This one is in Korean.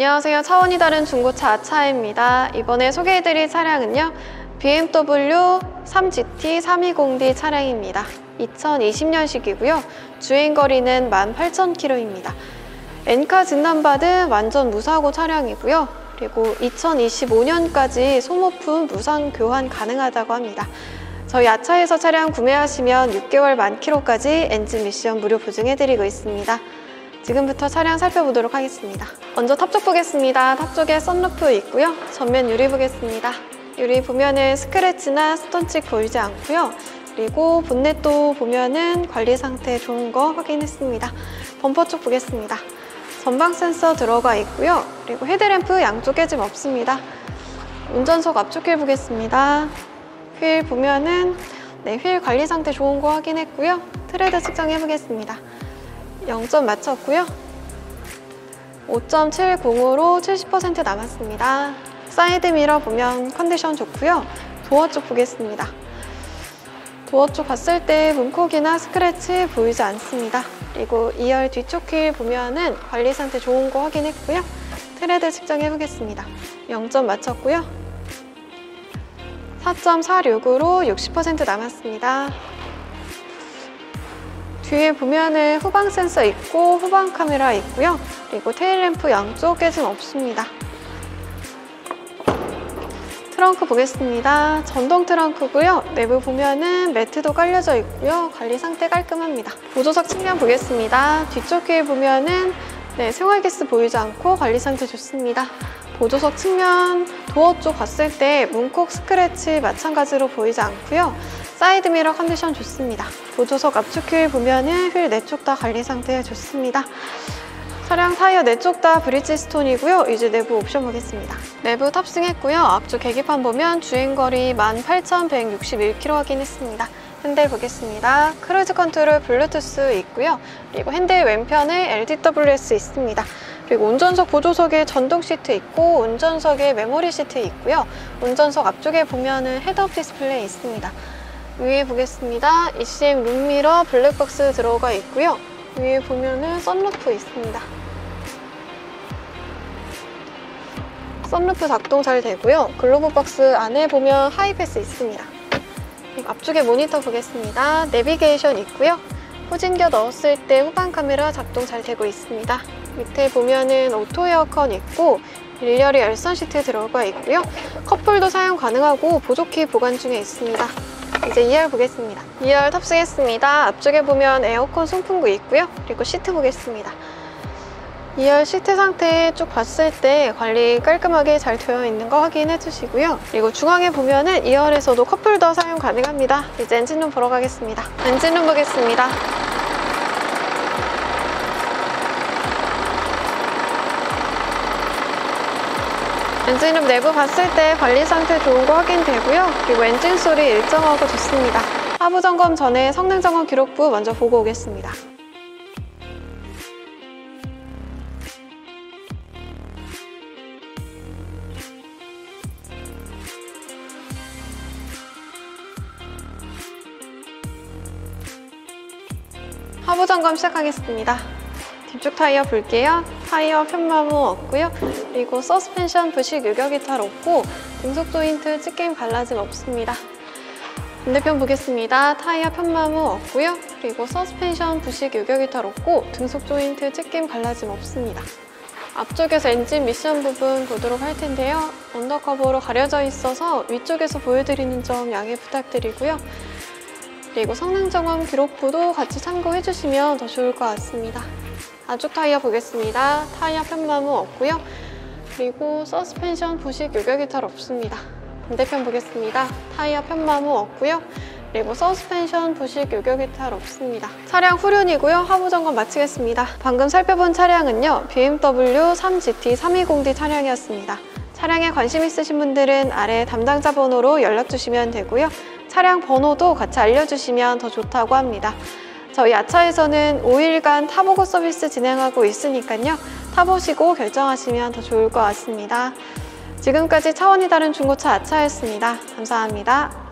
안녕하세요. 차원이 다른 중고차 아차입니다. 이번에 소개해드릴 차량은요, BMW 3GT 320D 차량입니다. 2020년식이고요. 주행거리는 18,000km입니다. 엔카 진단받은 완전 무사고 차량이고요. 그리고 2025년까지 소모품 무상 교환 가능하다고 합니다. 저희 아차에서 차량 구매하시면 6개월 만 킬로까지 엔진 미션 무료 보증해드리고 있습니다. 지금부터 차량 살펴보도록 하겠습니다. 먼저 탑 쪽 보겠습니다. 탑 쪽에 썬루프 있고요. 전면 유리 보겠습니다. 유리 보면은 스크래치나 스톤칩 보이지 않고요. 그리고 본넷도 보면은 관리 상태 좋은 거 확인했습니다. 범퍼 쪽 보겠습니다. 전방 센서 들어가 있고요. 그리고 헤드램프 양쪽 깨짐 없습니다. 운전석 앞쪽 휠 보겠습니다. 휠 보면은 휠 관리 상태 좋은 거 확인했고요. 트레드 측정해 보겠습니다. 0점 맞췄고요. 5.70으로 70% 남았습니다. 사이드 미러 보면 컨디션 좋고요. 도어 쪽 보겠습니다. 도어 쪽 봤을 때 문콕이나 스크래치 보이지 않습니다. 그리고 2열 뒤쪽 휠 보면은 관리 상태 좋은 거 확인했고요. 트레드 측정해 보겠습니다. 0점 맞췄고요. 4.46으로 60% 남았습니다. 뒤에 보면은 후방 센서 있고 후방 카메라 있고요. 그리고 테일램프 양쪽 깨짐 없습니다. 트렁크 보겠습니다. 전동 트렁크고요. 내부 보면은 매트도 깔려져 있고요. 관리 상태 깔끔합니다. 보조석 측면 보겠습니다. 뒤쪽 휠 보면은 생활기스 보이지 않고 관리 상태 좋습니다. 보조석 측면 도어 쪽 봤을 때 문콕 스크래치 마찬가지로 보이지 않고요. 사이드 미러 컨디션 좋습니다. 보조석 앞쪽 휠 보면은 휠 4쪽 다 관리 상태 좋습니다. 차량 타이어 4쪽 다 브리지스톤이고요. 이제 내부 옵션 보겠습니다. 내부 탑승했고요. 앞쪽 계기판 보면 주행거리 18,161km 확인했습니다. 핸들 보겠습니다. 크루즈 컨트롤 블루투스 있고요. 그리고 핸들 왼편에 LDWS 있습니다. 그리고 운전석 보조석에 전동 시트 있고 운전석에 메모리 시트 있고요. 운전석 앞쪽에 보면은 헤드업 디스플레이 있습니다. 위에 보겠습니다. ECM 룸미러 블랙박스 들어가 있고요. 위에 보면은 썬루프 있습니다. 썬루프 작동 잘 되고요. 글로브 박스 안에 보면 하이패스 있습니다. 그리고 앞쪽에 모니터 보겠습니다. 내비게이션 있고요. 후진겨 넣었을 때 후방 카메라 작동 잘 되고 있습니다. 밑에 보면은 오토 에어컨 있고 일렬이 열선 시트 들어가 있고요. 컵홀더 사용 가능하고 보조키 보관 중에 있습니다. 이제 2열 보겠습니다. 2열 탑승했습니다. 앞쪽에 보면 에어컨 송풍구 있고요. 그리고 시트 보겠습니다. 2열 시트 상태 쭉 봤을 때 관리 깔끔하게 잘 되어 있는 거 확인해 주시고요. 그리고 중앙에 보면은 2열에서도 컵홀더 사용 가능합니다. 이제 엔진룸 보러 가겠습니다. 엔진룸 보겠습니다. 엔진룸 내부 봤을 때 관리 상태 좋은 거 확인되고요. 그리고 엔진 소리 일정하고 좋습니다. 하부 점검 전에 성능 점검 기록부 먼저 보고 오겠습니다. 하부 점검 시작하겠습니다. 뒤쪽 타이어 볼게요. 타이어 편마모 없고요. 그리고 서스펜션 부식 유격 이탈 없고 등속 조인트 찢김 갈라짐 없습니다. 반대편 보겠습니다. 타이어 편마모 없고요. 그리고 서스펜션 부식 유격 이탈 없고 등속 조인트 찢김 갈라짐 없습니다. 앞쪽에서 엔진 미션 부분 보도록 할 텐데요. 언더커버로 가려져 있어서 위쪽에서 보여드리는 점 양해 부탁드리고요. 그리고 성능 점검 기록부도 같이 참고해 주시면 더 좋을 것 같습니다. 안쪽 타이어 보겠습니다. 타이어 편마모 없고요. 그리고 서스펜션 부식 유격 이탈 없습니다. 반대편 보겠습니다. 타이어 편마모 없고요. 그리고 서스펜션 부식 유격 이탈 없습니다. 차량 후륜이고요. 하부 점검 마치겠습니다. 방금 살펴본 차량은요, BMW 3GT 320D 차량이었습니다. 차량에 관심 있으신 분들은 아래 담당자 번호로 연락 주시면 되고요. 차량 번호도 같이 알려주시면 더 좋다고 합니다. 저희 아차에서는 5일간 타보고 서비스 진행하고 있으니까요. 타보시고 결정하시면 더 좋을 것 같습니다. 지금까지 차원이 다른 중고차 아차였습니다. 감사합니다.